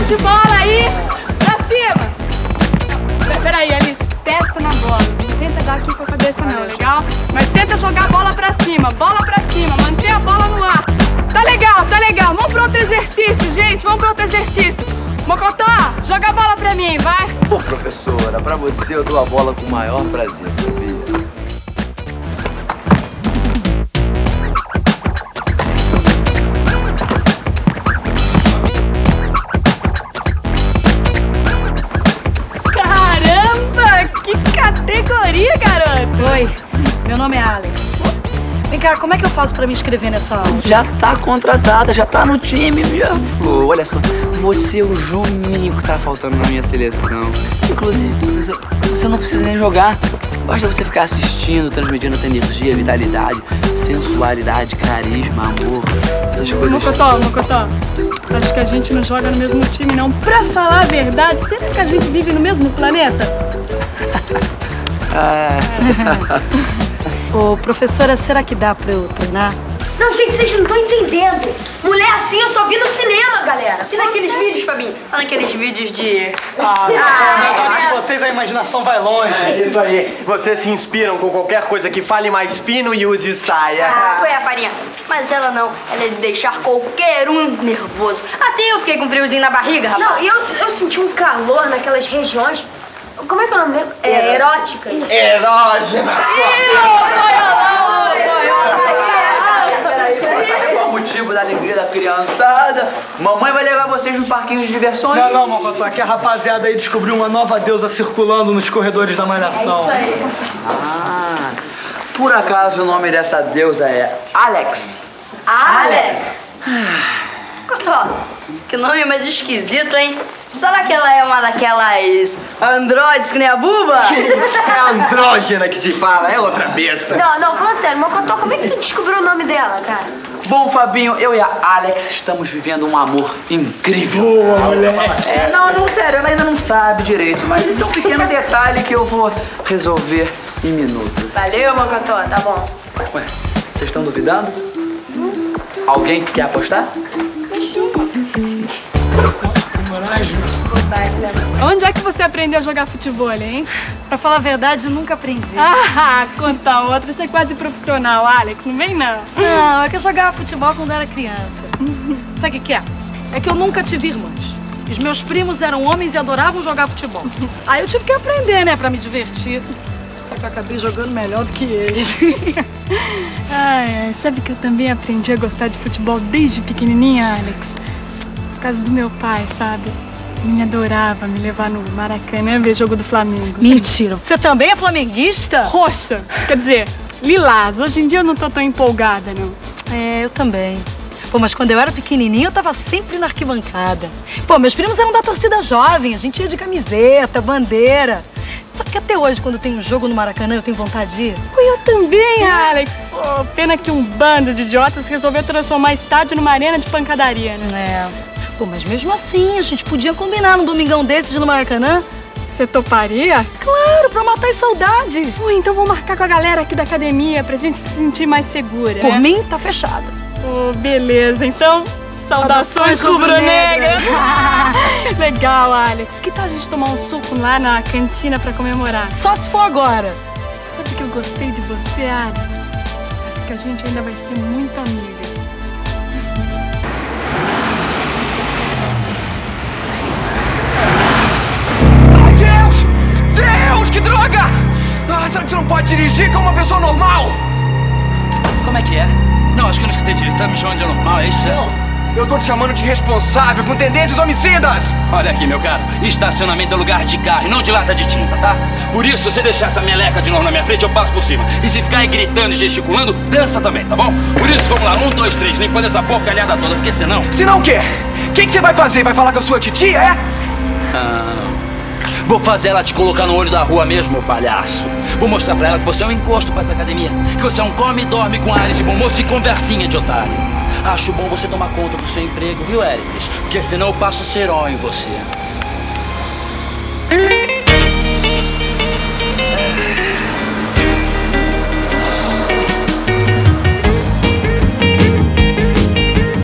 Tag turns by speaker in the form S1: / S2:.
S1: de bola aí! Pra cima! Peraí, Alice, testa na bola. Não tenta dar aqui com a cabeça não, legal? Mas tenta jogar a bola pra cima, manter a bola no ar. Tá legal, tá legal. Vamos pro outro exercício, gente, vamos pro outro exercício. Mocotó, joga a bola pra mim, vai.
S2: Pô, professora, pra você eu dou a bola com o maior prazer, sabia?
S1: Caramba, que categoria, garoto.
S3: Oi, meu nome é Alex. Vem cá, como é que eu faço pra me inscrever nessa aula?
S2: Já tá contratada, já tá no time, minha flor. Olha só, você é o Juninho que tá faltando na minha seleção. Inclusive, professor, você não precisa nem jogar. Basta você ficar assistindo, transmitindo essa energia, vitalidade, sensualidade, carisma, amor, essas coisas.
S1: Mocotó, acho que a gente não joga no mesmo time, não. Pra falar a verdade, será que a gente vive no mesmo planeta?
S3: Ô, professora, será que dá pra eu treinar?
S4: Não, gente, vocês não estão entendendo. Mulher assim eu só vi no cinema, galera. E naqueles vídeos, Fabinho? Naqueles vídeos de...
S5: De vocês a imaginação vai longe.
S6: É isso aí. Vocês se inspiram com qualquer coisa que fale mais fino e use saia.
S4: Ué, Farinha, mas ela não. Ela é de deixar qualquer um nervoso. Até eu fiquei com um friozinho na barriga, rapaz. Não, e eu senti um calor naquelas regiões... Como é que é o nome dele? Eróticas.
S6: Erógena.
S2: Qual o motivo da alegria da criançada? Mamãe vai levar vocês no parquinho de diversões.
S5: Não, Mocotó, aqui a rapaziada aí descobriu uma nova deusa circulando nos corredores da Malhação.
S4: É isso aí.
S2: Ah, por acaso o nome dessa deusa é Alex?
S4: Alex? Cotó, que nome mais esquisito, hein? Será que ela é uma daquelas androides que nem a Buba?
S6: É andrógena que se fala, é outra besta.
S4: Não, falando sério, Mocotó, como é que tu descobriu o nome dela, cara?
S2: Bom, Fabinho, eu e a Alex estamos vivendo um amor incrível.
S5: Boa, mulher.
S2: Não, sério, ela ainda não sabe direito, mas esse é um pequeno detalhe que eu vou resolver em minutos.
S4: Valeu, Mocotó, tá bom.
S2: Ué, vocês estão duvidando? Alguém quer apostar?
S1: Onde é que você aprendeu a jogar futebol, hein?
S3: Pra falar a verdade, eu nunca aprendi.
S1: Conta outra. Você é quase profissional, Alex. Não vem, não.
S3: Não, é que eu jogava futebol quando era criança. Sabe o que é? É que eu nunca tive irmãos. Os meus primos eram homens e adoravam jogar futebol. Aí eu tive que aprender, né, pra me divertir. Só que eu acabei jogando melhor do que eles.
S1: Sabe que eu também aprendi a gostar de futebol desde pequenininha, Alex? Por causa do meu pai, sabe? Ele adorava me levar no Maracanã ver jogo do Flamengo.
S3: Mentira. Você também é flamenguista?
S1: Roxa. Quer dizer, lilás. Hoje em dia eu não tô tão empolgada, não.
S3: É, eu também. Pô, mas quando eu era pequenininha, eu tava sempre na arquibancada. Pô, meus primos eram da torcida jovem. A gente ia de camiseta, bandeira. Sabe que até hoje, quando tem um jogo no Maracanã, eu tenho vontade de ir?
S1: Pô, eu também, Alex. Pô, pena que um bando de idiotas resolveu transformar estádio numa arena de pancadaria, né?
S3: É. Pô, mas mesmo assim, a gente podia combinar num domingão desses no Maracanã?
S1: Você toparia?
S3: Claro, pra matar as saudades.
S1: Pô, então vou marcar com a galera aqui da academia pra gente se sentir mais segura.
S3: Por mim, tá fechado.
S1: Pô, beleza. Então, saudações rubro-negras. Legal, Alex. Que tal a gente tomar um suco lá na cantina pra comemorar?
S3: Só se for agora.
S1: Sabe que eu gostei de você, Alex? Acho que a gente ainda vai ser muito amiga.
S7: Deus, que droga! Será que você não pode dirigir como uma pessoa normal?
S8: Como é que é? Não, acho que eu não escutei direito. Você tá me chamando de anormal, é isso?
S7: Eu tô te chamando de responsável com tendências homicidas!
S8: Olha aqui, meu caro. Estacionamento é lugar de carro e não de lata de tinta, tá? Por isso, se você deixar essa meleca de novo na minha frente, eu passo por cima. E se ficar aí gritando e gesticulando, dança também, tá bom? Por isso, vamos lá. 1, 2, 3, limpando essa porcalhada toda, porque senão...
S7: Senão o quê? O que você vai fazer? Vai falar com a sua titia, é?
S8: Vou fazer ela te colocar no olho da rua mesmo, meu palhaço. Vou mostrar pra ela que você é um encosto pra essa academia. Que você é um come e dorme com ares de bom moço e conversinha de otário. Acho bom você tomar conta do seu emprego, viu, Éricles? Porque senão eu passo cerol em você.